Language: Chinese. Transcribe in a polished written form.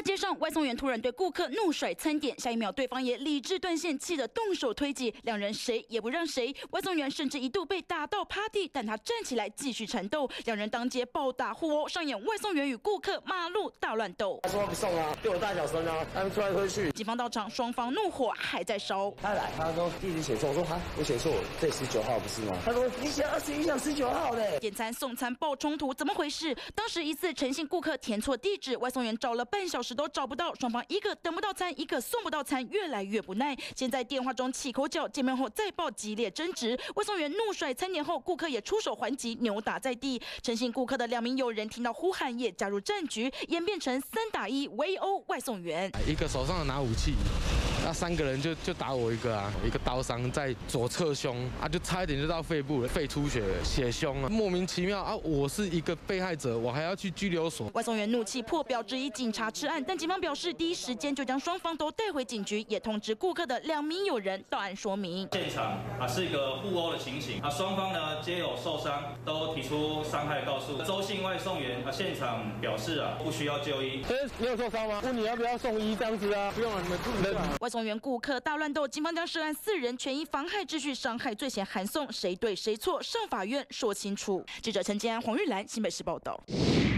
街上，外送员突然对顾客怒甩餐点，下一秒对方也理智断线，气得动手推挤，两人谁也不让谁。外送员甚至一度被打到趴地，但他站起来继续缠斗，两人当街暴打互殴，上演外送员与顾客马路大乱斗。 他说他不送啊，对我大小声啊，他们推来推去。 警方到场，双方怒火还在烧。 他来，他说地址写错，我说哈，我写错，这19号不是吗？他说你写21项19号嘞。 点餐送餐爆冲突，怎么回事？当时疑似诚信顾客填错地址，外送员找了半小时都找不到，双方一个等不到餐，一个送不到餐，越来越不耐。先在电话中起口角，见面后再爆激烈争执。外送员怒甩餐点后，顾客也出手还击，扭打在地。诚信顾客的2名友人听到呼喊，也加入战局，演变成3打1围殴外送员。 一个手上拿武器，那3个人就打我一个啊，一个刀伤在左侧胸啊，就差一点就到肺部了，肺出血，血胸了，莫名其妙啊！我是一个被害者，我还要去拘留所。 外送员怒气破表，质疑警察吃案，但警方表示第一时间就将双方都带回警局，也通知顾客的2名友人到案说明。 现场是一个互殴的情形，双方呢皆有受伤，都提出伤害告诉。周姓外送员现场表示不需要就医。 你有受伤吗？问你要不要送医这样子啊？不用啊，你们自己。 外送员顾客大乱斗，警方将涉案4人全因妨害秩序伤害罪嫌函送，谁对谁错上法院说清楚。记者陈建安、黄玉兰，新北市报道。